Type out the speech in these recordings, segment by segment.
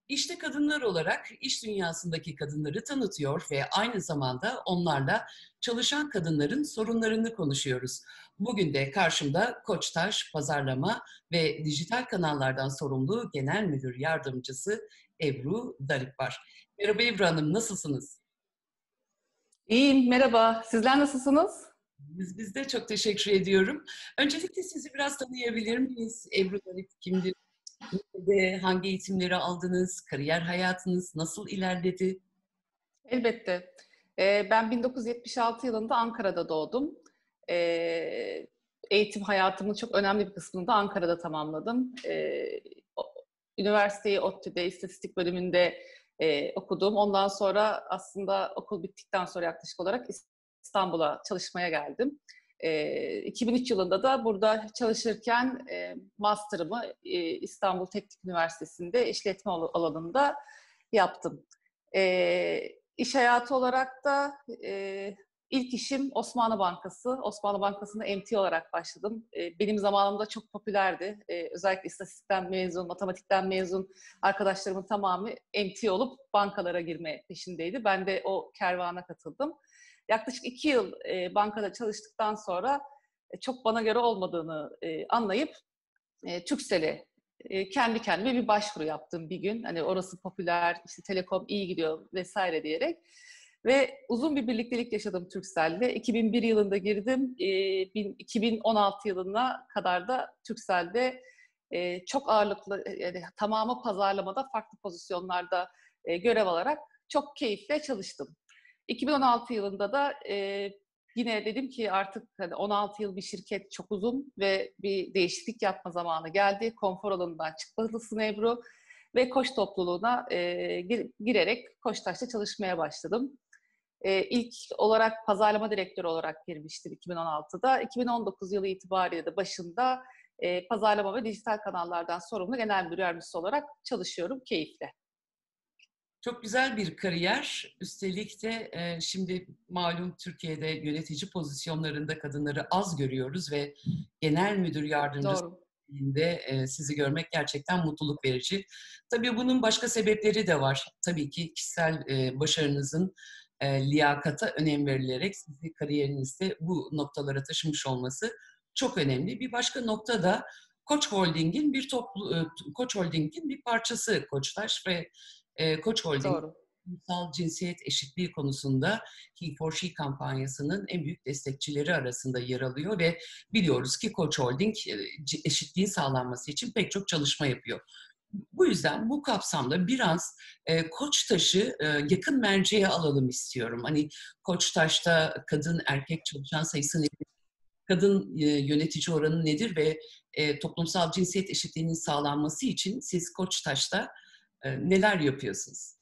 İşte kadınlar olarak iş dünyasındaki kadınları tanıtıyor ve aynı zamanda onlarla çalışan kadınların sorunlarını konuşuyoruz. Bugün de karşımda Koçtaş Pazarlama ve Dijital Kanallardan sorumlu Genel Müdür Yardımcısı Ebru Darip var. Merhaba Ebru Hanım, nasılsınız? İyiyim, merhaba. Sizler nasılsınız? Biz de çok teşekkür ediyorum. Öncelikle sizi biraz tanıyabilir miyiz? Ebru Darip kimdir? Nerede, hangi eğitimleri aldınız? Kariyer hayatınız nasıl ilerledi? Elbette. Ben 1976 yılında Ankara'da doğdum. Eğitim hayatımın çok önemli bir kısmını da Ankara'da tamamladım. Üniversiteyi ODTÜ'de İstatistik bölümünde okudum. Ondan sonra aslında okul bittikten sonra yaklaşık olarak İstanbul'a çalışmaya geldim. 2003 yılında da burada çalışırken master'ımı İstanbul Teknik Üniversitesi'nde işletme alanında yaptım. İş hayatı olarak da ilk işim Osmanlı Bankası. Osmanlı Bankası'nda MT olarak başladım. Benim zamanımda çok popülerdi. Özellikle istatistikten mezun, matematikten mezun arkadaşlarımın tamamı MT olup bankalara girme peşindeydi. Ben de o kervana katıldım. Yaklaşık 2 yıl bankada çalıştıktan sonra çok bana göre olmadığını anlayıp Turkcell'e kendi kendime bir başvuru yaptım bir gün. Hani orası popüler, işte Telekom iyi gidiyor vesaire diyerek. Ve uzun bir birliktelik yaşadım Turkcell'le. 2001 yılında girdim. 2016 yılına kadar da Turkcell'de çok ağırlıklı, yani tamamı pazarlamada farklı pozisyonlarda görev alarak çok keyifle çalıştım. 2016 yılında da yine dedim ki artık hani 16 yıl bir şirket çok uzun ve bir değişiklik yapma zamanı geldi. Konfor alanından çıkmalısın Ebru ve Koç topluluğuna girerek Koçtaş'ta çalışmaya başladım. İlk olarak pazarlama direktörü olarak girmiştim 2016'da. 2019 yılı itibariyle de başında pazarlama ve dijital kanallardan sorumlu genel müdür yardımcısı olarak çalışıyorum keyifle. Çok güzel bir kariyer. Üstelik de şimdi malum Türkiye'de yönetici pozisyonlarında kadınları az görüyoruz ve genel müdür yardımcısı Doğru. sizi görmek gerçekten mutluluk verici. Tabii bunun başka sebepleri de var. Tabii ki kişisel başarınızın liyakata önem verilerek sizi kariyerinizde bu noktalara taşımış olması çok önemli. Bir başka nokta da Koç Holding'in Koç Holding'in bir parçası Koçtaş ve Koç Holding Doğru. toplumsal cinsiyet eşitliği konusunda He for She kampanyasının en büyük destekçileri arasında yer alıyor ve biliyoruz ki Koç Holding eşitliğin sağlanması için pek çok çalışma yapıyor. Bu yüzden bu kapsamda biraz Koçtaş'ı yakın merceğe alalım istiyorum. Hani Koçtaş'ta kadın erkek çalışan sayısı nedir? Kadın yönetici oranı nedir ve toplumsal cinsiyet eşitliğinin sağlanması için siz Koçtaş'ta neler yapıyorsunuz?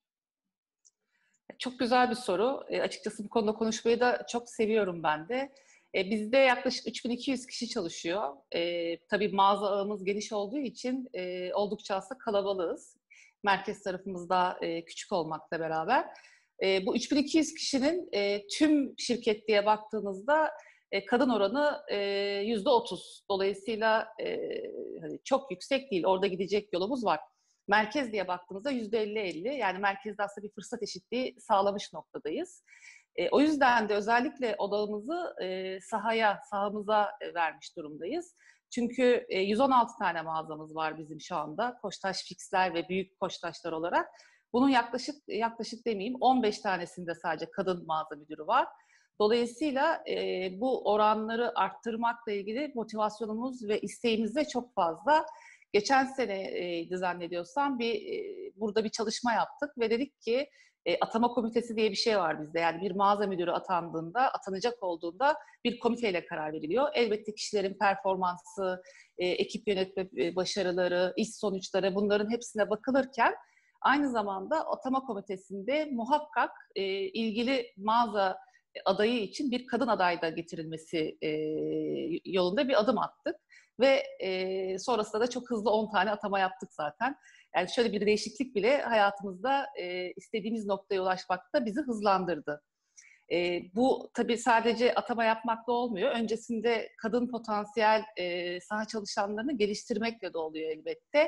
Çok güzel bir soru. Açıkçası bu konuda konuşmayı da çok seviyorum ben de. Bizde yaklaşık 3200 kişi çalışıyor. Tabii mağaza ağımız geniş olduğu için oldukça aslında kalabalığız. Merkez tarafımızda küçük olmakla beraber. Bu 3200 kişinin tüm şirket diye baktığınızda kadın oranı %30. Dolayısıyla hani çok yüksek değil. Orada gidecek yolumuz var. Merkez diye baktığımızda %50-50, yani merkezde aslında bir fırsat eşitliği sağlamış noktadayız. O yüzden de özellikle odağımızı sahamıza vermiş durumdayız. Çünkü 116 tane mağazamız var bizim şu anda. Koçtaş Fix'ler ve büyük Koçtaşlar olarak. Bunun yaklaşık demeyeyim 15 tanesinde sadece kadın mağaza müdürü var. Dolayısıyla bu oranları arttırmakla ilgili motivasyonumuz ve isteğimiz de çok fazla. Geçen sene zannediyorsam burada bir çalışma yaptık ve dedik ki atama komitesi diye bir şey var bizde. Yani bir mağaza müdürü atanacak olduğunda bir komiteyle karar veriliyor. Elbette kişilerin performansı, ekip yönetme başarıları, iş sonuçları, bunların hepsine bakılırken aynı zamanda atama komitesinde muhakkak ilgili mağaza adayı için bir kadın aday da getirilmesi yolunda bir adım attık. Ve sonrasında da çok hızlı 10 tane atama yaptık zaten. Yani şöyle bir değişiklik bile hayatımızda istediğimiz noktaya ulaşmakta bizi hızlandırdı. Bu tabii sadece atama yapmakla olmuyor. Öncesinde kadın potansiyel saha çalışanlarını geliştirmekle de oluyor elbette.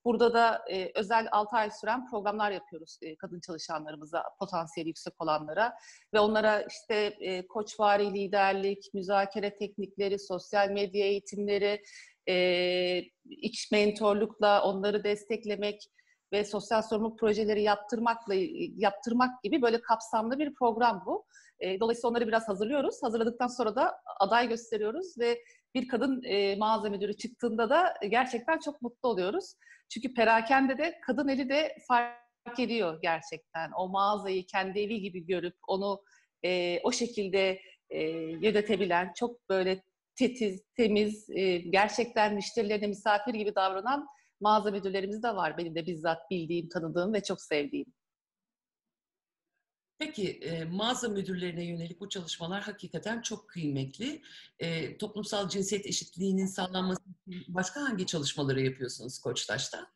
Burada da özel 6 ay süren programlar yapıyoruz kadın çalışanlarımıza, potansiyeli yüksek olanlara. Ve onlara işte koçvari liderlik, müzakere teknikleri, sosyal medya eğitimleri, iç mentorlukla onları desteklemek ve sosyal sorumluluk projeleri yaptırmak gibi böyle kapsamlı bir program bu. Dolayısıyla onları biraz hazırlıyoruz. Hazırladıktan sonra da aday gösteriyoruz ve bir kadın mağaza müdürü çıktığında da gerçekten çok mutlu oluyoruz. Çünkü perakende de kadın eli de fark ediyor gerçekten. O mağazayı kendi evi gibi görüp onu o şekilde yönetebilen, çok böyle titiz, temiz, gerçekten müşterilerine misafir gibi davranan mağaza müdürlerimiz de var. Benim de bizzat bildiğim, tanıdığım ve çok sevdiğim. Peki, mağaza müdürlerine yönelik bu çalışmalar hakikaten çok kıymetli. Toplumsal cinsiyet eşitliğinin sağlanması için başka hangi çalışmaları yapıyorsunuz Koçtaş'ta?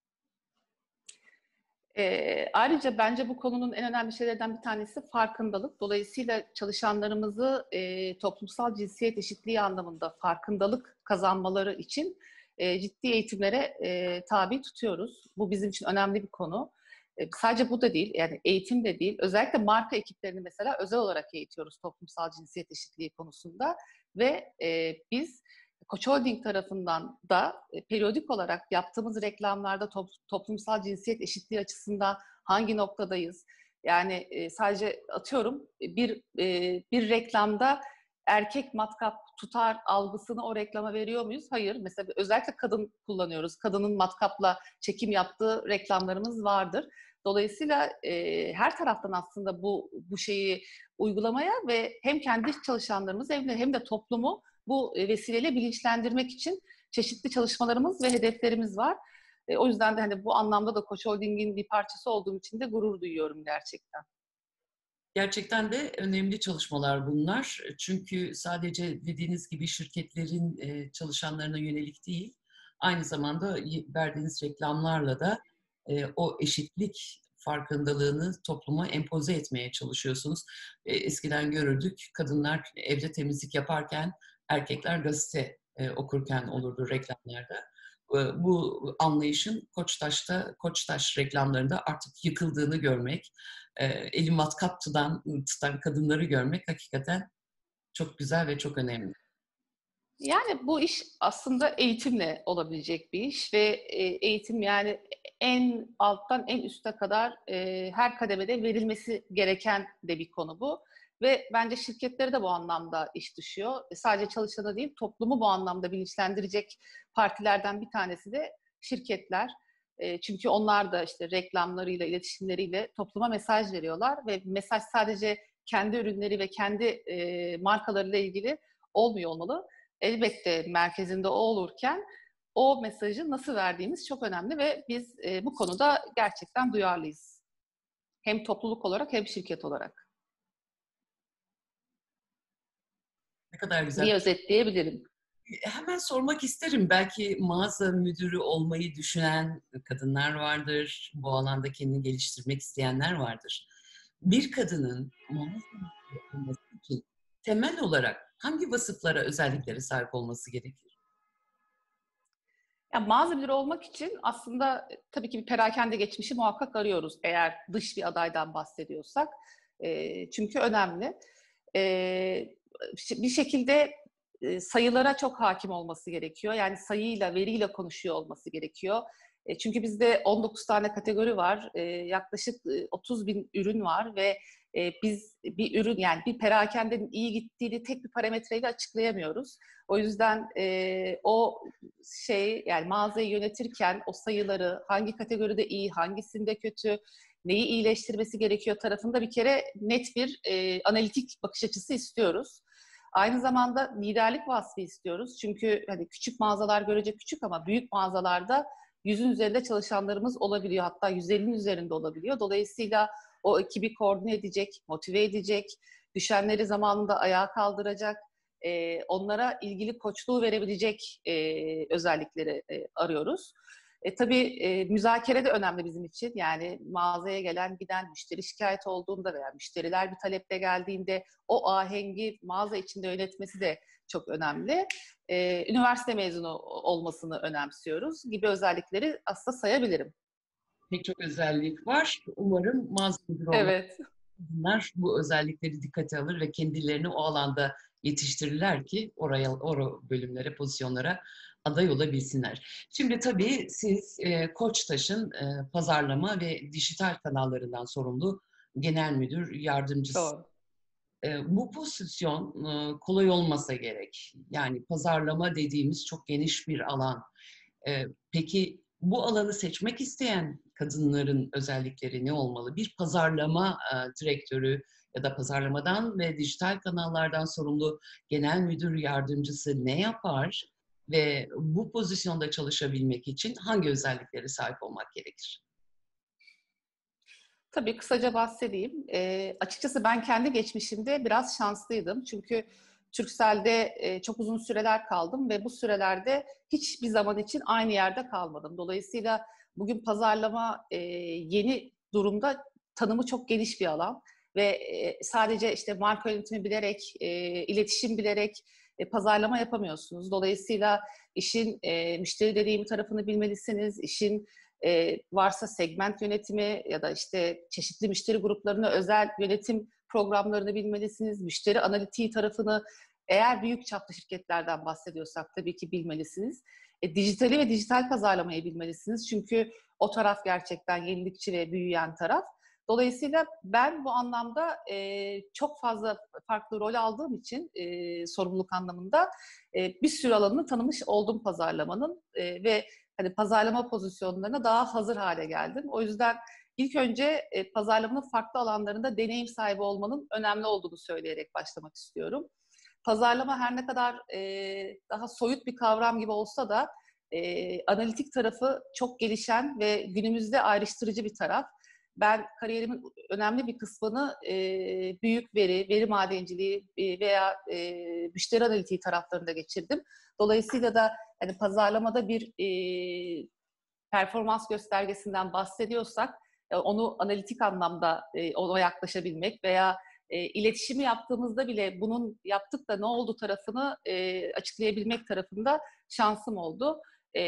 Ayrıca bence bu konunun en önemli şeylerden bir tanesi farkındalık. Dolayısıyla çalışanlarımızı toplumsal cinsiyet eşitliği anlamında farkındalık kazanmaları için ciddi eğitimlere tabi tutuyoruz. Bu bizim için önemli bir konu. Sadece bu da değil, yani eğitim de değil. Özellikle marka ekiplerini mesela özel olarak eğitiyoruz toplumsal cinsiyet eşitliği konusunda. Ve biz Koç Holding tarafından da periyodik olarak yaptığımız reklamlarda toplumsal cinsiyet eşitliği açısından hangi noktadayız? Yani sadece atıyorum bir reklamda erkek matkap tutar algısını o reklama veriyor muyuz? Hayır. Mesela özellikle kadın kullanıyoruz. Kadının matkapla çekim yaptığı reklamlarımız vardır. Dolayısıyla her taraftan aslında bu şeyi uygulamaya ve hem kendi çalışanlarımız hem de toplumu bu vesileyle bilinçlendirmek için çeşitli çalışmalarımız ve hedeflerimiz var. O yüzden de hani bu anlamda da Koç Holding'in bir parçası olduğum için de gurur duyuyorum gerçekten. Gerçekten de önemli çalışmalar bunlar. Çünkü sadece dediğiniz gibi şirketlerin çalışanlarına yönelik değil, aynı zamanda verdiğiniz reklamlarla da o eşitlik farkındalığını topluma empoze etmeye çalışıyorsunuz. Eskiden görürdük, kadınlar evde temizlik yaparken, erkekler gazete okurken olurdu reklamlarda. Bu anlayışın Koçtaş reklamlarında artık yıkıldığını görmek, eli matkap tutan kadınları görmek hakikaten çok güzel ve çok önemli. Yani bu iş aslında eğitimle olabilecek bir iş ve eğitim yani en alttan en üste kadar her kademede verilmesi gereken de bir konu bu. Ve bence şirketlere de bu anlamda iş düşüyor. Sadece çalışanı değil, toplumu bu anlamda bilinçlendirecek partilerden bir tanesi de şirketler. Çünkü onlar da işte reklamlarıyla, iletişimleriyle topluma mesaj veriyorlar ve mesaj sadece kendi ürünleri ve kendi markalarıyla ilgili olmuyor olmalı. Elbette merkezinde o olurken o mesajı nasıl verdiğimiz çok önemli ve biz bu konuda gerçekten duyarlıyız. Hem topluluk olarak hem şirket olarak Ne kadar güzel. diye özetleyebilirim. Hemen sormak isterim. Belki mağaza müdürü olmayı düşünen kadınlar vardır. Bu alanda kendini geliştirmek isteyenler vardır. Bir kadının mağaza müdürü olması için temel olarak hangi vasıflara, özelliklere sahip olması gerekir? Yani mağaza müdürü olmak için aslında tabii ki bir perakende geçmişi muhakkak arıyoruz eğer dış bir adaydan bahsediyorsak. Çünkü önemli. Bir şekilde sayılara çok hakim olması gerekiyor. Yani sayıyla, veriyle konuşuyor olması gerekiyor. Çünkü bizde 19 tane kategori var. Yaklaşık 30 bin ürün var ve biz bir ürün yani bir perakendenin iyi gittiğini tek bir parametreyle açıklayamıyoruz. O yüzden o yani mağazayı yönetirken o sayıları hangi kategoride iyi, hangisinde kötü, neyi iyileştirmesi gerekiyor tarafında bir kere net bir analitik bakış açısı istiyoruz. Aynı zamanda liderlik vasfı istiyoruz. Çünkü hani küçük mağazalar görece küçük ama büyük mağazalarda 100'ün üzerinde çalışanlarımız olabiliyor. Hatta 150'nin üzerinde olabiliyor. Dolayısıyla o ekibi koordine edecek, motive edecek, düşenleri zamanında ayağa kaldıracak, onlara ilgili koçluğu verebilecek özellikleri arıyoruz. Tabii müzakere de önemli bizim için. Yani mağazaya gelen giden müşteri şikayet olduğunda veya müşteriler bir taleple geldiğinde o ahengi mağaza içinde yönetmesi de çok önemli. Üniversite mezunu olmasını önemsiyoruz gibi özellikleri aslında sayabilirim. Pek çok özellik var. Umarım mağaza müdürü olan Evet. kadınlar bu özellikleri dikkate alır ve kendilerini o alanda yetiştirirler ki bölümlere, pozisyonlara aday olabilsinler. Şimdi tabii siz Koçtaş'ın pazarlama ve dijital kanallarından sorumlu genel müdür yardımcısı. Doğru. Bu pozisyon kolay olmasa gerek. Yani pazarlama dediğimiz çok geniş bir alan. Peki bu alanı seçmek isteyen kadınların özellikleri ne olmalı? Bir pazarlama direktörü ya da pazarlamadan ve dijital kanallardan sorumlu genel müdür yardımcısı ne yapar? Ve bu pozisyonda çalışabilmek için hangi özelliklere sahip olmak gerekir? Tabii kısaca bahsedeyim. Açıkçası ben kendi geçmişimde biraz şanslıydım. Çünkü Turkcell'de çok uzun süreler kaldım ve bu sürelerde hiçbir zaman için aynı yerde kalmadım. Dolayısıyla bugün pazarlama yeni durumda tanımı çok geniş bir alan ve sadece işte marka yönetimi bilerek, iletişim bilerek pazarlama yapamıyorsunuz. Dolayısıyla işin müşteri deneyimi tarafını bilmelisiniz, işin varsa segment yönetimi ya da işte çeşitli müşteri gruplarına özel yönetim programlarını bilmelisiniz. Müşteri analitiği tarafını eğer büyük çaplı şirketlerden bahsediyorsak tabii ki bilmelisiniz. Dijitali ve dijital pazarlamayı bilmelisiniz. Çünkü o taraf gerçekten yenilikçi ve büyüyen taraf. Dolayısıyla ben bu anlamda çok fazla farklı rol aldığım için sorumluluk anlamında bir sürü alanını tanımış oldum pazarlamanın ve hani pazarlama pozisyonlarına daha hazır hale geldim. O yüzden ilk önce pazarlamanın farklı alanlarında deneyim sahibi olmanın önemli olduğunu söyleyerek başlamak istiyorum. Pazarlama her ne kadar daha soyut bir kavram gibi olsa da analitik tarafı çok gelişen ve günümüzde ayrıştırıcı bir taraf. Ben kariyerimin önemli bir kısmını büyük veri madenciliği veya müşteri analitiği taraflarında geçirdim. Dolayısıyla da hani pazarlamada bir performans göstergesinden bahsediyorsak onu analitik anlamda ona yaklaşabilmek veya iletişimi yaptığımızda bile bunun yaptık da ne oldu tarafını açıklayabilmek tarafında şansım oldu.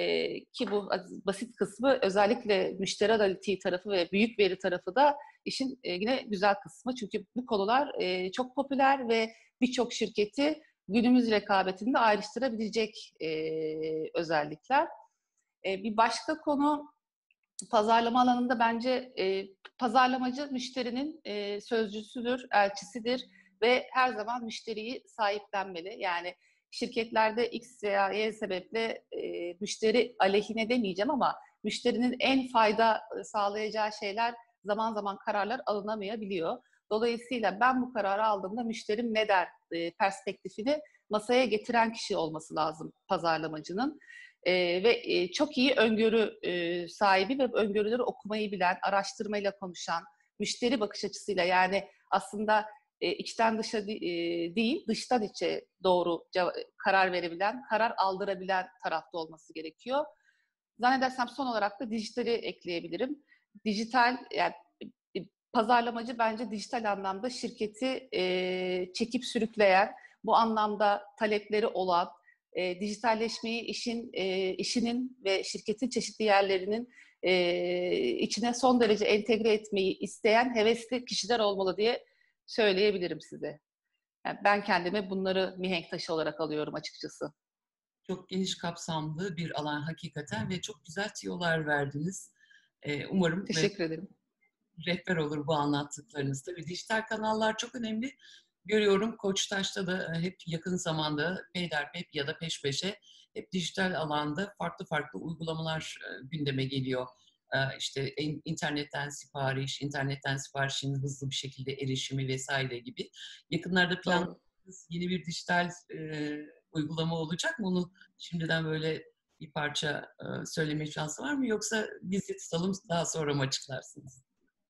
Ki bu basit kısmı özellikle müşteri analitiği tarafı ve büyük veri tarafı da işin yine güzel kısmı. Çünkü bu konular çok popüler ve birçok şirketi günümüz rekabetinde ayrıştırabilecek özellikler. Bir başka konu pazarlama alanında bence pazarlamacı müşterinin sözcüsüdür, elçisidir ve her zaman müşteriyi sahiplenmeli. Yani şirketlerde X veya Y sebeple müşteri aleyhine demeyeceğim ama müşterinin en fayda sağlayacağı şeyler zaman zaman kararlar alınamayabiliyor. Dolayısıyla ben bu kararı aldığımda müşterim ne der perspektifini masaya getiren kişi olması lazım pazarlamacının. Ve çok iyi öngörü sahibi ve öngörüleri okumayı bilen, araştırmayla konuşan, müşteri bakış açısıyla yani aslında içten dışa değil, dıştan içe doğru karar verebilen, karar aldırabilen tarafta olması gerekiyor. Zannedersem son olarak da dijitali ekleyebilirim. Dijital, yani pazarlamacı bence dijital anlamda şirketi çekip sürükleyen, bu anlamda talepleri olan, dijitalleşmeyi işinin ve şirketin çeşitli yerlerinin içine son derece entegre etmeyi isteyen hevesli kişiler olmalı diye söyleyebilirim size. Yani ben kendime bunları mihenk taşı olarak alıyorum açıkçası. Çok geniş kapsamlı bir alan hakikaten ve çok güzel tiyolar verdiniz. Umarım Teşekkür ederim. rehber olur bu anlattıklarınız. Tabii dijital kanallar çok önemli. Görüyorum Koçtaş'ta da hep yakın zamanda peyderpey ya da peş peşe hep dijital alanda farklı farklı uygulamalar gündeme geliyor. İşte internetten sipariş, internetten siparişin hızlı bir şekilde erişimi vesaire gibi. Yakınlarda Doğru. planladığınız yeni bir dijital uygulama olacak mı? Onu şimdiden böyle bir parça söyleme şansı var mı? Yoksa bizi tutalım daha sonra mı açıklarsınız?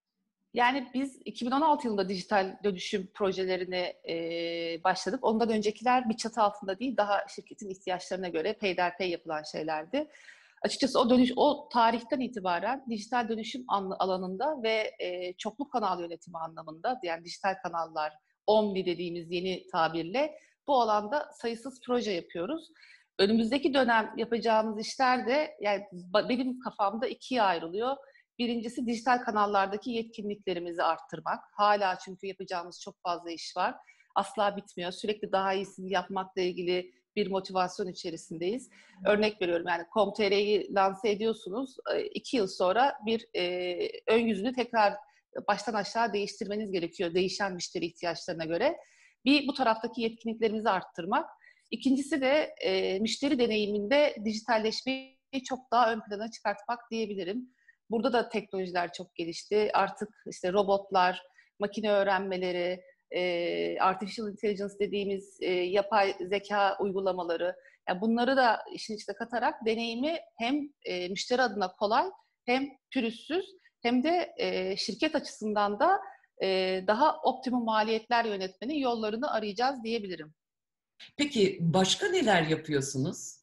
Yani biz 2016 yılında dijital dönüşüm projelerine başladık. Ondan öncekiler bir çatı altında değil, daha şirketin ihtiyaçlarına göre peyderpey yapılan şeylerdi. Açıkçası o tarihten itibaren dijital dönüşüm alanında ve çoklu kanal yönetimi anlamında, yani dijital kanallar, Omni dediğimiz yeni tabirle bu alanda sayısız proje yapıyoruz. Önümüzdeki dönem yapacağımız işler de yani benim kafamda ikiye ayrılıyor. Birincisi dijital kanallardaki yetkinliklerimizi arttırmak. Hala çünkü yapacağımız çok fazla iş var. Asla bitmiyor. Sürekli daha iyisini yapmakla ilgili bir motivasyon içerisindeyiz. Örnek veriyorum, yani Com.tr'yi lanse ediyorsunuz. 2 yıl sonra bir ön yüzünü tekrar baştan aşağı değiştirmeniz gerekiyor. Değişen müşteri ihtiyaçlarına göre. Bir, bu taraftaki yetkinliklerimizi arttırmak. İkincisi de müşteri deneyiminde dijitalleşmeyi çok daha ön plana çıkartmak diyebilirim. Burada da teknolojiler çok gelişti. Artık işte robotlar, makine öğrenmeleri, artificial intelligence dediğimiz yapay zeka uygulamaları, yani bunları da işin içine katarak deneyimi hem müşteri adına kolay, hem pürüzsüz, hem de şirket açısından da daha optimum maliyetler yönetmenin yollarını arayacağız diyebilirim. Peki başka neler yapıyorsunuz?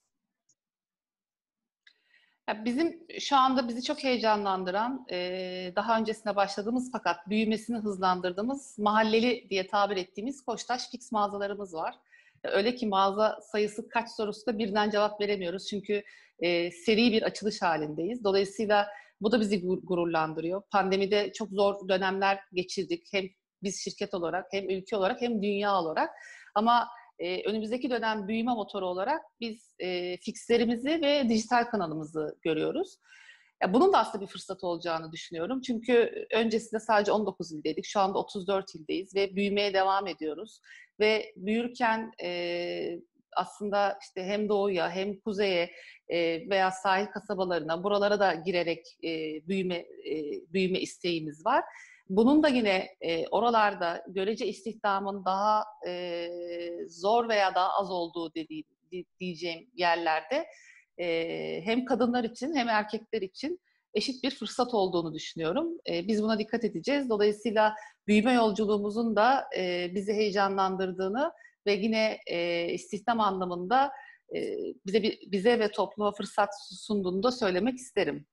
Ya bizim şu anda bizi çok heyecanlandıran, daha öncesine başladığımız fakat büyümesini hızlandırdığımız mahalleli diye tabir ettiğimiz Koçtaş Fix mağazalarımız var. Öyle ki mağaza sayısı kaç sorusuna birden cevap veremiyoruz. Çünkü seri bir açılış halindeyiz. Dolayısıyla bu da bizi gururlandırıyor. Pandemide çok zor dönemler geçirdik. Hem biz şirket olarak, hem ülke olarak, hem dünya olarak. Ama önümüzdeki dönem büyüme motoru olarak biz fixlerimizi ve dijital kanalımızı görüyoruz. Ya bunun da aslında bir fırsat olacağını düşünüyorum. Çünkü öncesinde sadece 19 ildeydik. Şu anda 34 ildeyiz ve büyümeye devam ediyoruz. Ve büyürken aslında işte hem doğuya hem kuzeye veya sahil kasabalarına, buralara da girerek büyüme isteğimiz var. Bunun da yine oralarda görece istihdamın daha zor veya daha az olduğu diyeceğim yerlerde hem kadınlar için hem erkekler için eşit bir fırsat olduğunu düşünüyorum. Biz buna dikkat edeceğiz. Dolayısıyla büyüme yolculuğumuzun da bizi heyecanlandırdığını ve yine istihdam anlamında bize ve topluma fırsat sunduğunu da söylemek isterim.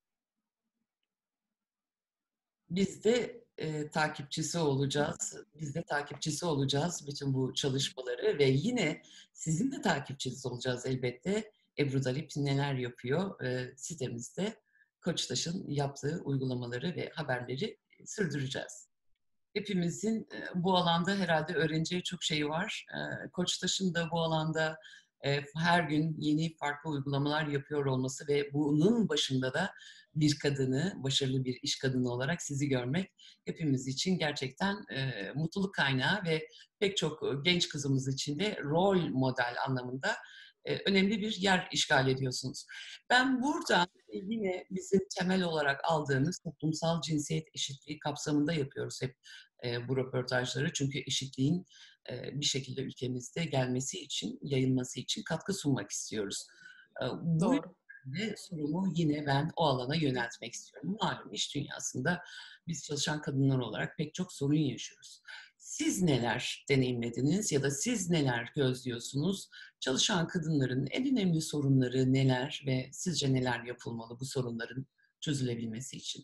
Biz de takipçisi olacağız. Biz de takipçisi olacağız bütün bu çalışmaları ve yine sizin de takipçiniz olacağız elbette. Ebru Dalip neler yapıyor sitemizde Koçtaş'ın yaptığı uygulamaları ve haberleri sürdüreceğiz. Hepimizin bu alanda herhalde öğreneceği çok şey var. Koçtaş'ın da bu alanda her gün yeni farklı uygulamalar yapıyor olması ve bunun başında da bir kadını, başarılı bir iş kadını olarak sizi görmek hepimiz için gerçekten mutluluk kaynağı ve pek çok genç kızımız için de rol model anlamında önemli bir yer işgal ediyorsunuz. Ben burada yine bizim temel olarak aldığımız toplumsal cinsiyet eşitliği kapsamında yapıyoruz hep bu röportajları. Çünkü eşitliğin bir şekilde ülkemizde gelmesi için, yayılması için katkı sunmak istiyoruz. Bu Doğru. yüzden sorumu yine ben o alana yöneltmek istiyorum. Malum iş dünyasında biz çalışan kadınlar olarak pek çok sorun yaşıyoruz. Siz neler deneyimlediniz ya da siz neler gözlüyorsunuz? Çalışan kadınların en önemli sorunları neler ve sizce neler yapılmalı bu sorunların çözülebilmesi için?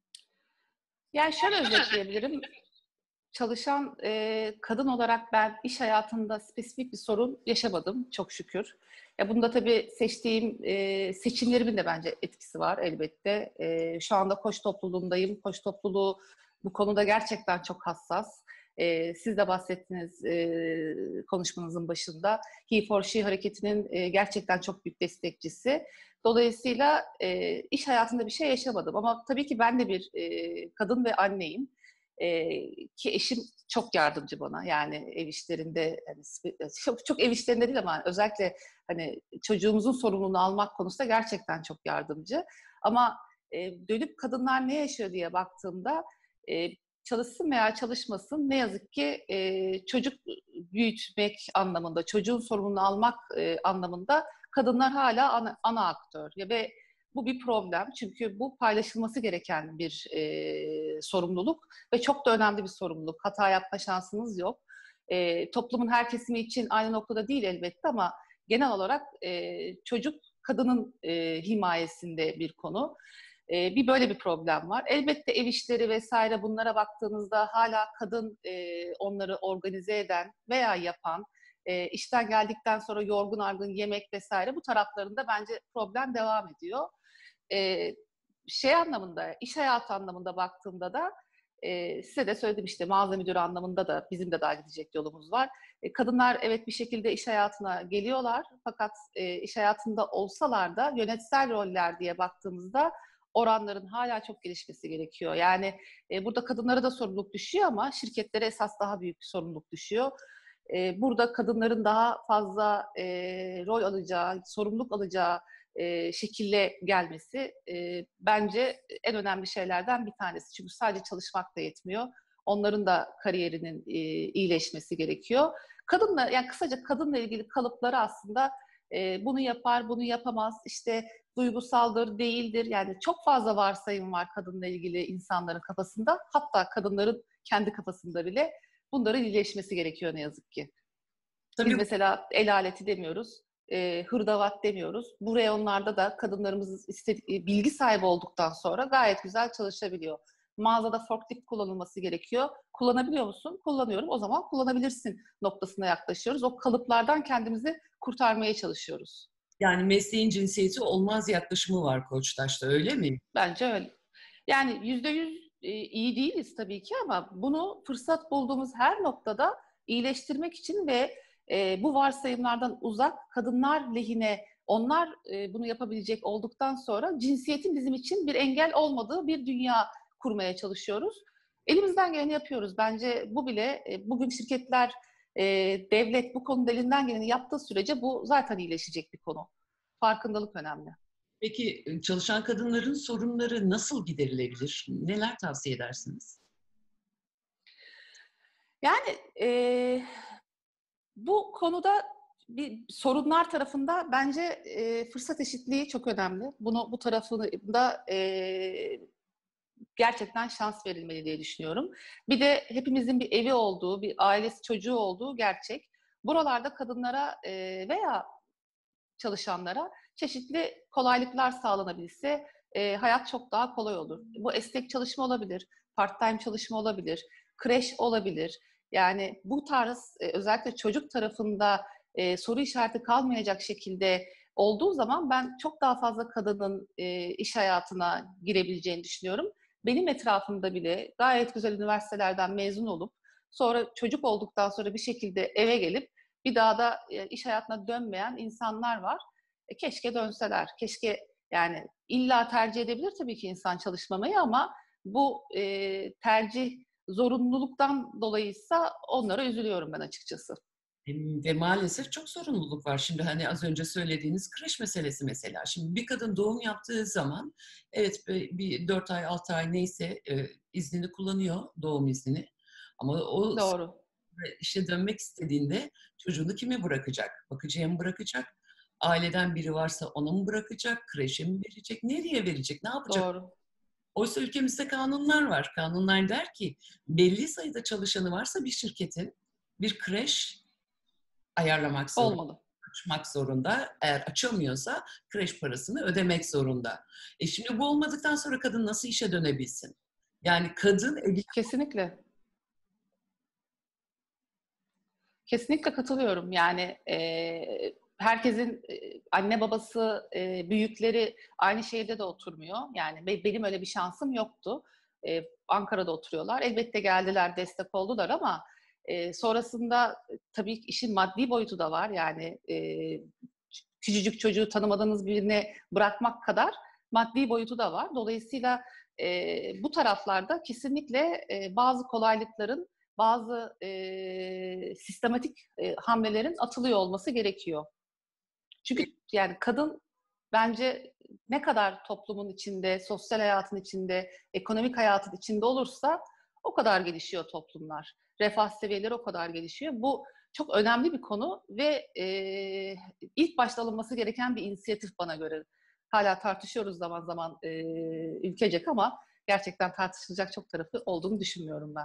Yani şöyle özetleyebilirim. Çalışan kadın olarak ben iş hayatında spesifik bir sorun yaşamadım çok şükür. Ya bunda tabii seçtiğim seçimlerimin de bence etkisi var elbette. Şu anda koç topluluğundayım. Koç topluluğu bu konuda gerçekten çok hassas. Siz de bahsettiniz konuşmanızın başında. He for She hareketinin gerçekten çok büyük destekçisi. Dolayısıyla iş hayatında bir şey yaşamadım. Ama tabii ki ben de bir kadın ve anneyim. Ki eşim çok yardımcı bana, yani ev işlerinde, yani çok ev işlerinde değil ama özellikle hani çocuğumuzun sorumluluğunu almak konusunda gerçekten çok yardımcı. Ama dönüp kadınlar ne yaşıyor diye baktığımda çalışsın veya çalışmasın, ne yazık ki çocuk büyütmek anlamında, çocuğun sorumluluğunu almak anlamında kadınlar hala ana aktör ve bu bir problem, çünkü bu paylaşılması gereken bir sorumluluk ve çok da önemli bir sorumluluk. Hata yapma şansınız yok. Toplumun her kesimi için aynı noktada değil elbette ama genel olarak çocuk kadının himayesinde bir konu. Bir böyle bir problem var. Elbette ev işleri vesaire bunlara baktığınızda hala kadın onları organize eden veya yapan, işten geldikten sonra yorgun argın yemek vesaire bu taraflarında bence problem devam ediyor. Anlamında, iş hayatı anlamında baktığımda da size de söyledim işte mağaza müdürü anlamında da bizim de daha gidecek yolumuz var. Kadınlar evet bir şekilde iş hayatına geliyorlar fakat iş hayatında olsalar da yönetsel roller diye baktığımızda oranların hala çok gelişmesi gerekiyor. Yani burada kadınlara da sorumluluk düşüyor ama şirketlere esas daha büyük bir sorumluluk düşüyor. Burada kadınların daha fazla rol alacağı, sorumluluk alacağı şekilde gelmesi bence en önemli şeylerden bir tanesi. Çünkü sadece çalışmak da yetmiyor. Onların da kariyerinin iyileşmesi gerekiyor. Kadınla, yani kısaca kadınla ilgili kalıpları aslında bunu yapar, bunu yapamaz, işte duygusaldır, değildir. Yani çok fazla varsayım var kadınla ilgili insanların kafasında. Hatta kadınların kendi kafasında bile bunların iyileşmesi gerekiyor ne yazık ki. Biz Tabii. mesela el aleti demiyoruz, hırdavat demiyoruz. Bu reyonlarda da kadınlarımız bilgi sahibi olduktan sonra gayet güzel çalışabiliyor. Mağazada forklift kullanılması gerekiyor. Kullanabiliyor musun? Kullanıyorum. O zaman kullanabilirsin noktasına yaklaşıyoruz. O kalıplardan kendimizi kurtarmaya çalışıyoruz. Yani mesleğin cinsiyeti olmaz yaklaşımı var Koçtaş'ta, öyle mi? Bence öyle. Yani %100 iyi değiliz tabii ki ama bunu fırsat bulduğumuz her noktada iyileştirmek için ve bu varsayımlardan uzak kadınlar lehine onlar bunu yapabilecek olduktan sonra cinsiyetin bizim için bir engel olmadığı bir dünya kurmaya çalışıyoruz. Elimizden geleni yapıyoruz. Bence bu bile bugün şirketler, devlet bu konuda elinden geleni yaptığı sürece bu zaten iyileşecek bir konu. Farkındalık önemli. Peki çalışan kadınların sorunları nasıl giderilebilir? Neler tavsiye edersiniz? Yani bu konuda bir sorunlar tarafında bence fırsat eşitliği çok önemli. Bu tarafında gerçekten şans verilmeli diye düşünüyorum. Bir de hepimizin bir evi olduğu, bir ailesi çocuğu olduğu gerçek. Buralarda kadınlara veya çalışanlara çeşitli kolaylıklar sağlanabilse hayat çok daha kolay olur. Bu esnek çalışma olabilir, part-time çalışma olabilir, kreş olabilir. Yani bu tarz özellikle çocuk tarafında soru işareti kalmayacak şekilde olduğu zaman ben çok daha fazla kadının iş hayatına girebileceğini düşünüyorum. Benim etrafımda bile gayet güzel üniversitelerden mezun olup sonra çocuk olduktan sonra bir şekilde eve gelip bir daha da iş hayatına dönmeyen insanlar var. Keşke dönseler. Keşke yani illa tercih edebilir tabii ki insan çalışmamayı ama bu tercih zorunluluktan dolayıysa onlara üzülüyorum ben açıkçası. Ve maalesef çok sorumluluk var. Şimdi hani az önce söylediğiniz kreş meselesi mesela. Şimdi bir kadın doğum yaptığı zaman evet bir 4 ay 6 ay neyse iznini kullanıyor, doğum iznini. Ama o Doğru. işe dönmek istediğinde çocuğunu kime bırakacak? Bakıcıya mı bırakacak? Aileden biri varsa ona mı bırakacak? Kreşe mi verecek? Nereye verecek? Ne yapacak? Doğru. Oysa ülkemizde kanunlar var. Kanunlar der ki belli sayıda çalışanı varsa bir şirketin bir kreş ayarlamak zorunda, Olmalı. açmak zorunda. Eğer açamıyorsa kreş parasını ödemek zorunda. Şimdi bu olmadıktan sonra kadın nasıl işe dönebilsin? Yani kadın evli. Kesinlikle. Kesinlikle katılıyorum. Yani herkesin anne babası, büyükleri aynı şehirde de oturmuyor. Yani benim öyle bir şansım yoktu. Ankara'da oturuyorlar. Elbette geldiler, destek oldular ama sonrasında tabii ki işin maddi boyutu da var. Yani küçücük çocuğu tanımadığınız birine bırakmak kadar maddi boyutu da var. Dolayısıyla bu taraflarda kesinlikle bazı kolaylıkların bazı sistematik hamlelerin atılıyor olması gerekiyor. Çünkü yani kadın bence ne kadar toplumun içinde, sosyal hayatın içinde, ekonomik hayatın içinde olursa o kadar gelişiyor toplumlar. Refah seviyeleri o kadar gelişiyor. Bu çok önemli bir konu ve ilk başta alınması gereken bir inisiyatif bana göre. Hala tartışıyoruz zaman zaman ülkecek ama gerçekten tartışılacak çok tarafı olduğunu düşünmüyorum ben.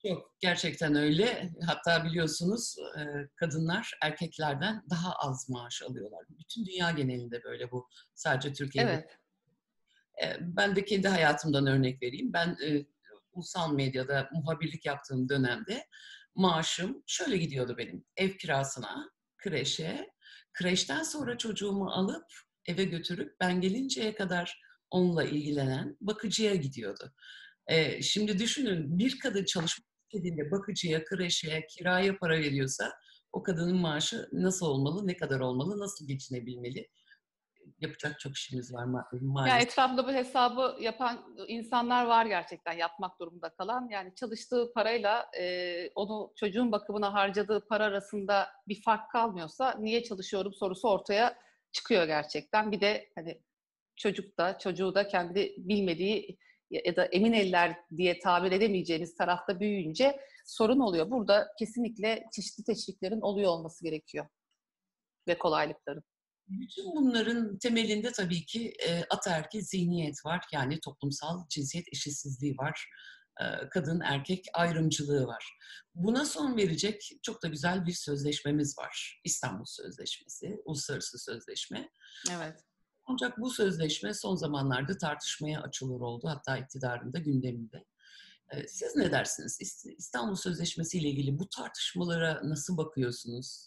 Yok, gerçekten öyle. Hatta biliyorsunuz kadınlar erkeklerden daha az maaş alıyorlar. Bütün dünya genelinde böyle bu. Sadece Türkiye'de. Evet. Ben de kendi hayatımdan örnek vereyim. Ben ulusal medyada muhabirlik yaptığım dönemde maaşım şöyle gidiyordu benim. Ev kirasına, kreşe, kreşten sonra çocuğumu alıp eve götürüp ben gelinceye kadar onunla ilgilenen bakıcıya gidiyordu. Şimdi düşünün, bir kadın çalışmak istediğinde bakıcıya, kreşe, kiraya para veriyorsa o kadının maaşı nasıl olmalı, ne kadar olmalı, nasıl geçinebilmeli? Yapacak çok işimiz var Ya maalesef. etrafında bu hesabı yapan insanlar var gerçekten yapmak durumunda kalan. Yani çalıştığı parayla onu çocuğun bakımına harcadığı para arasında bir fark kalmıyorsa niye çalışıyorum sorusu ortaya çıkıyor gerçekten. Bir de hani çocuğu da kendi bilmediği ya da emin eller diye tabir edemeyeceğimiz tarafta büyüyünce sorun oluyor. Burada kesinlikle çeşitli teşviklerin oluyor olması gerekiyor ve kolaylıkların. Bütün bunların temelinde tabii ki ataerkil zihniyet var. Yani toplumsal cinsiyet eşitsizliği var. Kadın erkek ayrımcılığı var. Buna son verecek çok da güzel bir sözleşmemiz var. İstanbul Sözleşmesi, uluslararası sözleşme. Evet. Ancak bu sözleşme son zamanlarda tartışmaya açılır oldu. Hatta iktidarın da gündeminde. Siz ne dersiniz? İstanbul Sözleşmesi ile ilgili bu tartışmalara nasıl bakıyorsunuz?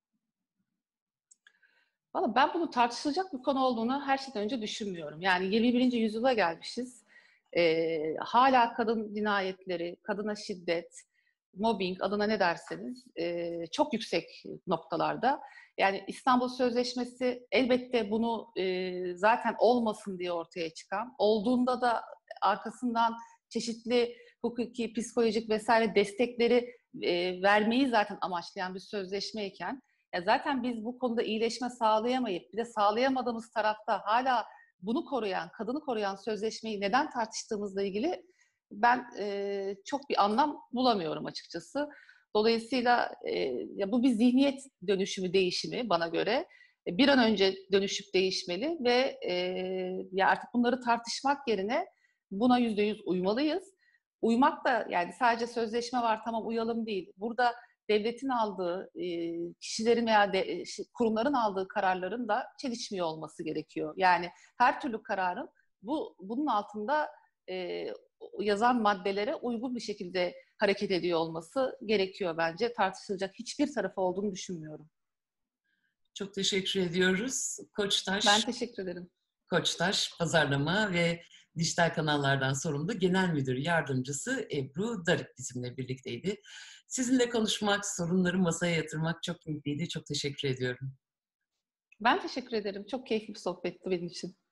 Valla ben bunu tartışılacak bir konu olduğunu her şeyden önce düşünmüyorum. Yani 21. yüzyıla gelmişiz. Hala kadın cinayetleri, kadına şiddet, mobbing adına ne derseniz çok yüksek noktalarda. Yani İstanbul Sözleşmesi elbette bunu zaten olmasın diye ortaya çıkan, olduğunda da arkasından çeşitli hukuki, psikolojik vesaire destekleri vermeyi zaten amaçlayan bir sözleşmeyken ya zaten biz bu konuda iyileşme sağlayamayıp bir de sağlayamadığımız tarafta hala bunu koruyan, kadını koruyan sözleşmeyi neden tartıştığımızla ilgili ben çok bir anlam bulamıyorum açıkçası. Dolayısıyla ya bu bir zihniyet dönüşümü, değişimi bana göre. Bir an önce dönüşüp değişmeli ve ya artık bunları tartışmak yerine buna %100 uymalıyız. Uymak da yani sadece sözleşme var tamam uyalım değil. Burada devletin aldığı, kişilerin veya kurumların aldığı kararların da çelişmiyor olması gerekiyor. Yani her türlü kararın bunun altında yazan maddelere uygun bir şekilde hareket ediyor olması gerekiyor bence. Tartışılacak hiçbir tarafı olduğunu düşünmüyorum. Çok teşekkür ediyoruz. Ben teşekkür ederim. Koçtaş Pazarlama ve Dijital Kanallardan sorumlu Genel Müdür Yardımcısı Ebru Darık bizimle birlikteydi. Sizinle konuşmak, sorunları masaya yatırmak çok keyifliydi. Çok teşekkür ediyorum. Ben teşekkür ederim. Çok keyifli bir sohbetti benim için.